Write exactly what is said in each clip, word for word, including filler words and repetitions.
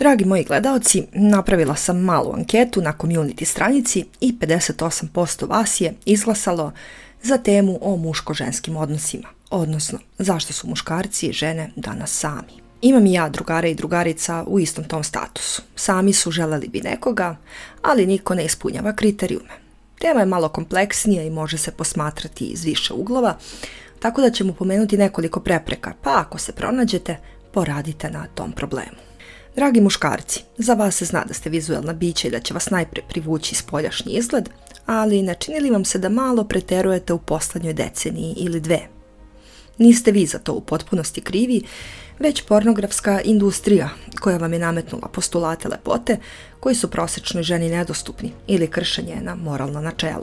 Dragi moji gledaoci, napravila sam malu anketu na community stranici i pedeset osam posto vas je izglasalo za temu o muško-ženskim odnosima, odnosno zašto su muškarci i žene danas sami. Imam i ja drugare i drugarica u istom tom statusu. Sami su, želeli bi nekoga, ali niko ne ispunjava kriterijume. Tema je malo kompleksnija i može se posmatrati iz više uglova, tako da ćemo pomenuti nekoliko prepreka, pa ako se pronađete, poradite na tom problemu. Dragi muškarci, za vas se zna da ste vizuelna bića i da će vas najpre privući spoljašnji izgled, ali ne čini li vam se da malo preterujete u poslednjoj deceniji ili dve? Niste vi za to u potpunosti krivi, već pornografska industrija koja vam je nametnula postulate lepote koji su prosečnoj ženi nedostupni ili krše njena moralna načela.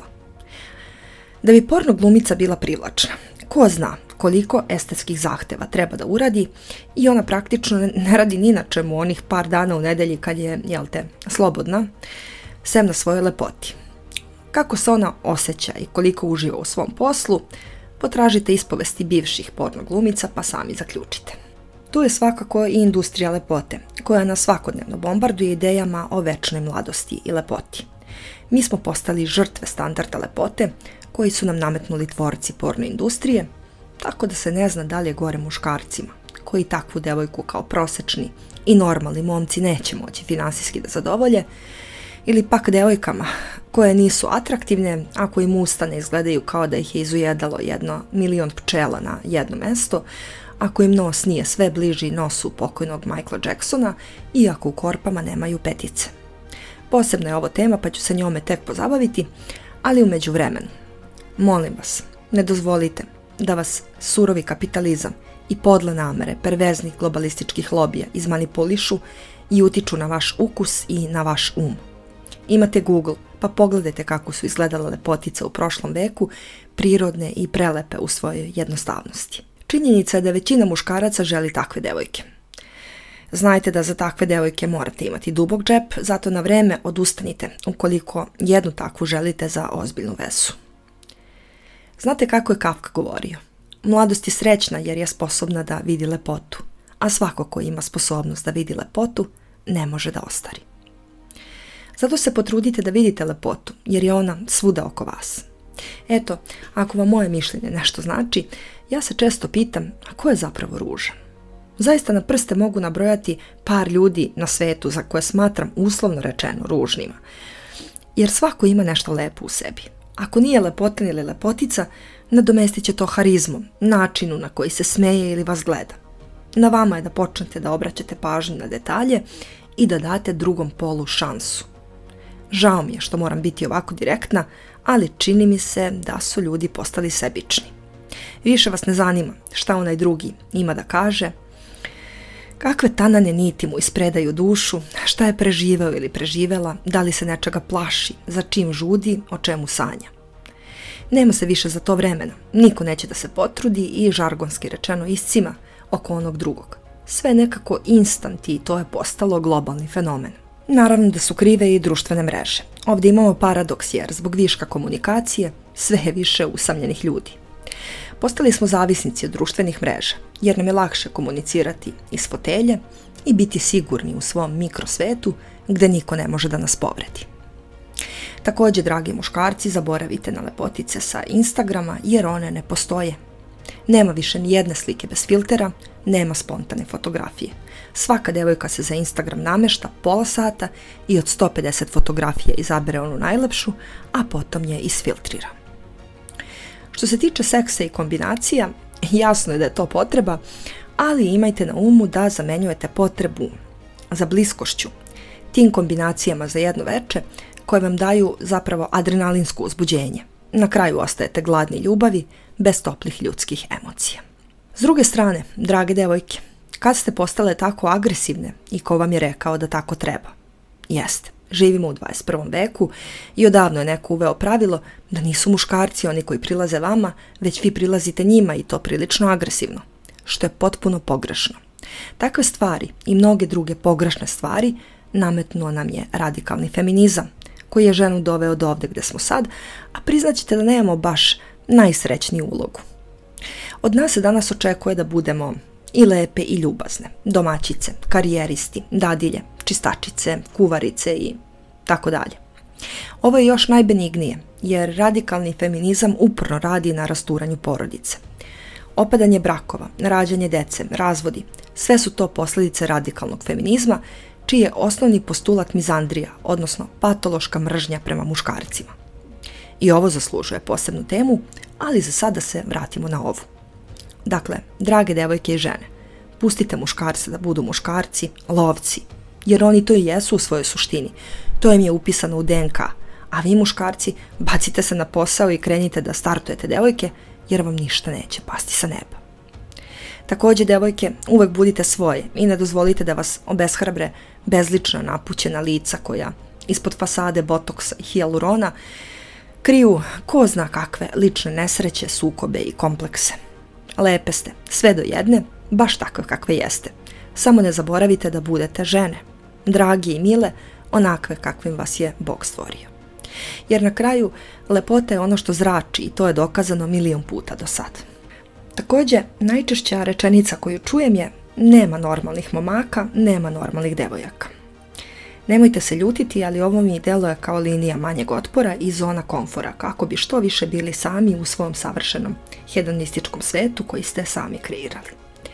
Da bi porno glumica bila privlačna, ko zna koliko estetskih zahteva treba da uradi i ona praktično ne radi ni na čemu onih par dana u nedelji kad je, jel te, slobodna, sem na svojoj lepoti. Kako se ona osjeća i koliko uživa u svom poslu, potražite ispovesti bivših porno glumica pa sami zaključite. Tu je svakako i industrija lepote, koja nas svakodnevno bombarduje idejama o večnoj mladosti i lepoti. Mi smo postali žrtve standarda lepote koji su nam nametnuli tvorci porno industrije, tako da se ne zna da li je gore muškarcima, koji takvu devojku kao prosečni i normalni momci neće moći finansijski da zadovolje, ili pak devojkama koje nisu atraktivne, ako im usta ne izgledaju kao da ih je izujedalo jedno milion pčela na jedno mesto, ako im nos nije sve bliži nosu pokojnog Michaela Jacksona i ako u korpama nemaju petice. Posebna je ovo tema pa ću se njome tek pozabaviti, ali u međuvremenu, molim vas, ne dozvolite da vas surovi kapitalizam i podle namere perverznih globalističkih lobija izmanipulišu i utiču na vaš ukus i na vaš um. Imate Google, pa pogledajte kako su izgledale lepotice u prošlom veku, prirodne i prelepe u svojoj jednostavnosti. Činjenica je da većina muškaraca želi takve devojke. Znajte da za takve devojke morate imati dubok džep, zato na vreme odustanite ukoliko jednu takvu želite za ozbiljnu vezu. Znate kako je Kafka govorio? Mladost je srećna jer je sposobna da vidi lepotu, a svako ko ima sposobnost da vidi lepotu ne može da ostari. Zato se potrudite da vidite lepotu, jer je ona svuda oko vas. Eto, ako vam moje mišljenje nešto znači, ja se često pitam, a ko je zapravo ružan? Zaista na prste mogu nabrojati par ljudi na svetu za koje smatram uslovno rečeno ružnima, jer svako ima nešto lepo u sebi. Ako nije lepotan ili lepotica, nadomestit će to harizmom, načinu na koji se smeje ili vas gleda. Na vama je da počnete da obraćate pažnju na detalje i da date drugom polu šansu. Žao mi je što moram biti ovako direktna, ali čini mi se da su ljudi postali sebični. Više vas ne zanima šta onaj drugi ima da kaže, kakve tanane niti mu ispredaju dušu, šta je preživeo ili preživela, da li se nečega plaši, za čim žudi, o čemu sanja. Nema se više za to vremena, niko neće da se potrudi i žargonski rečeno iscima oko onog drugog. Sve nekako instant i to je postalo globalni fenomen. Naravno da su krive i društvene mreže. Ovdje imamo paradoks jer zbog viška komunikacije sve je više usamljenih ljudi. Postali smo zavisnici od društvenih mreža jer nam je lakše komunicirati iz fotelje i biti sigurni u svom mikrosvetu gde niko ne može da nas povredi. Također, dragi muškarci, zaboravite na lepotice sa Instagrama jer one ne postoje. Nema više ni jedne slike bez filtera, nema spontane fotografije. Svaka devojka se za Instagram namešta pola sata i od sto pedeset fotografija izabere onu najlepšu, a potom je isfiltrira. Što se tiče seksa i kombinacija, jasno je da je to potreba, ali imajte na umu da zamenjujete potrebu za bliskošću tim kombinacijama za jedno veče koje vam daju zapravo adrenalinsko uzbuđenje. Na kraju ostajete gladni ljubavi, bez toplih ljudskih emocija. S druge strane, drage devojke, kad ste postale tako agresivne i ko vam je rekao da tako treba? Jeste, živimo u dvadeset prvom veku i odavno je neko uveo pravilo da nisu muškarci oni koji prilaze vama, već vi prilazite njima i to prilično agresivno, što je potpuno pogrešno. Takve stvari i mnoge druge pogrešne stvari nametnuo nam je radikalni feminizam, koji je ženu doveo do ovde gde smo sad, a priznaćete da nemamo baš najsrećniju ulogu. Od nas se danas očekuje da budemo i lepe i ljubazne, domaćice, karijeristi, dadilje, čistačice, kuvarice i tako dalje. Ovo je još najbenignije, jer radikalni feminizam uporno radi na rasturanju porodice. Opadanje brakova, rađanje dece, razvodi, sve su to posljedice radikalnog feminizma, čiji je osnovni postulat mizandrija, odnosno patološka mržnja prema muškarcima. I ovo zaslužuje posebnu temu, ali za sada se vratimo na ovu. Dakle, drage devojke i žene, pustite muškarce da budu muškarci, lovci, jer oni to i jesu u svojoj suštini. To im je upisano u D N K, a vi muškarci bacite se na posao i krenite da startujete devojke, jer vam ništa neće pasti sa neba. Također, devojke, uvek budite svoje i ne dozvolite da vas obeshrabre bezlična napućena lica koja ispod fasade botoksa i hijalurona kriju ko zna kakve lične nesreće, sukobe i komplekse. Lepe ste, sve do jedne, baš takve kakve jeste. Samo ne zaboravite da budete žene, dragi i mile, onakve kakvim vas je Bog stvorio. Jer na kraju, lepota je ono što zrači i to je dokazano milion puta do sad. Također, najčešća rečenica koju čujem je: nema normalnih momaka, nema normalnih devojaka. Nemojte se ljutiti, ali ovo mi deluje kao linija manjeg otpora i zona komfora, kako bi što više bili sami u svom savršenom hedonističkom svetu koji ste sami kreirali.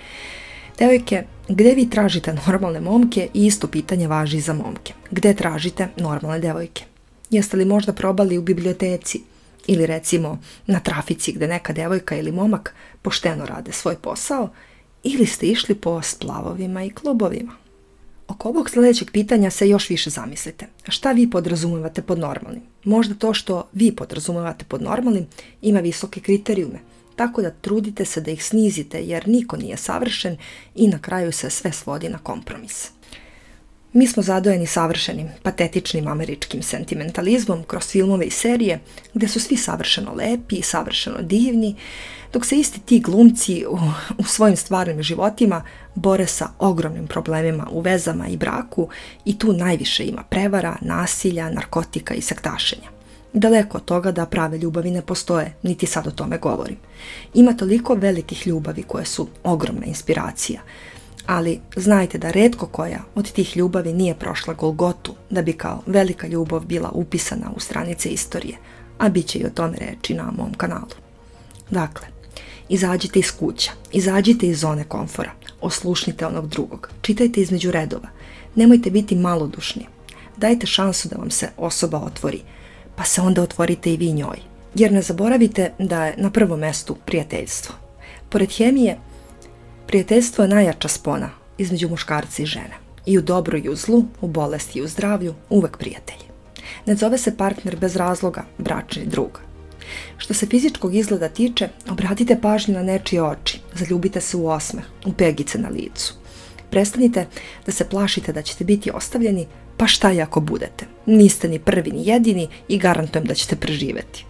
Devojke, gdje vi tražite normalne momke, i isto pitanje važi i za momke. Gdje tražite normalne devojke? Jeste li možda probali u biblioteci ili recimo na trafici gdje neka devojka ili momak pošteno rade svoj posao, ili ste išli po splavovima i klubovima? Oko ovog sljedećeg pitanja se još više zamislite. Šta vi podrazumijevate pod normalnim? Možda to što vi podrazumijevate pod normalnim ima visoke kriterijume, tako da trudite se da ih snizite jer niko nije savršen i na kraju se sve svodi na kompromis. Mi smo zadojeni savršenim, patetičnim američkim sentimentalizmom kroz filmove i serije gdje su svi savršeno lepi i savršeno divni, dok se isti ti glumci u, u svojim stvarnim životima bore sa ogromnim problemima u vezama i braku i tu najviše ima prevara, nasilja, narkotika i sektašenja. Daleko od toga da prave ljubavi ne postoje, niti sad o tome govorim. Ima toliko velikih ljubavi koje su ogromna inspiracija, ali znajte da retko koja od tih ljubavi nije prošla Golgotu da bi kao velika ljubav bila upisana u stranice istorije, a bit će i o tome reći na mom kanalu. Dakle, izađite iz kuća, izađite iz zone komfora, oslušnite onog drugog, čitajte između redova, nemojte biti malodušni, dajte šansu da vam se osoba otvori, pa se onda otvorite i vi njoj. Jer ne zaboravite da je na prvom mestu prijateljstvo. Pored hemije, prijateljstvo je najjača spona između muškarca i žene. I u dobru i u zlu, u bolesti i u zdravlju, uvek prijatelji. Ne zove se partner bez razloga bračni drug. Što se fizičkog izgleda tiče, obratite pažnju na nečije oči, zaljubite se u osmeh, u pegice na licu. Prestanite da se plašite da ćete biti ostavljeni, pa šta i ako budete. Niste ni prvi ni jedini i garantujem da ćete preživjeti.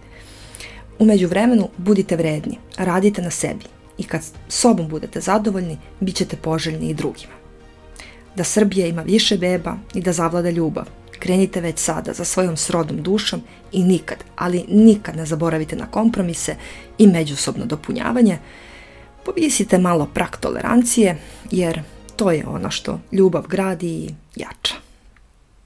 U međuvremenu budite vredni, radite na sebi i kad sobom budete zadovoljni, bit ćete poželjni i drugima. Da Srbija ima više beba i da zavlada ljubav, krenite već sada za svojom srodnom dušom i nikad, ali nikad ne zaboravite na kompromise i međusobno dopunjavanje. Povisite malo prag tolerancije, jer to je ono što ljubav gradi i jača.